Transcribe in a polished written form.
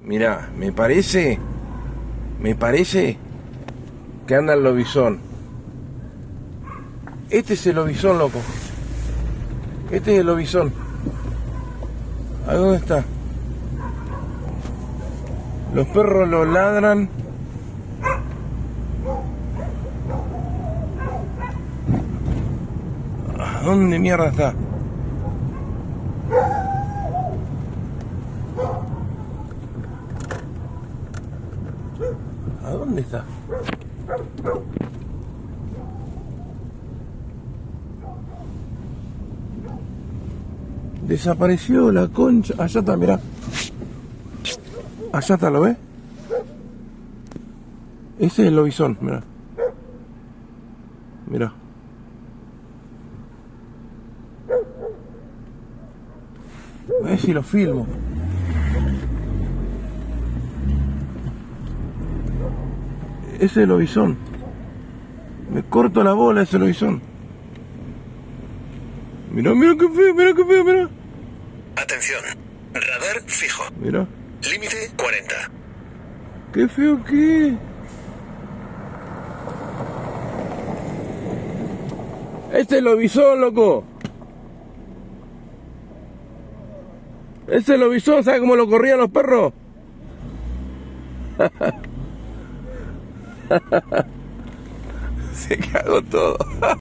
Mirá, me parece que anda el lobizón. Este es el lobizón, loco. Este es el lobizón. ¿A dónde está? Los perros lo ladran. ¿A dónde mierda está? ¿A dónde está? Desapareció la concha. Allá está, mirá. Allá está, ¿lo ves? Ese es el lobizón, mirá. Mirá. A ver si lo filmo. Ese es el lobizón. Me corto la bola ese lobizón. Mirá, mirá qué feo, mirá qué feo, mirá. Atención, radar fijo. Mirá. Límite 40. Qué feo que es. Este es el lobizón, loco. Ese es el lobizón, ¿sabes cómo lo corrían los perros? Se cagó todo.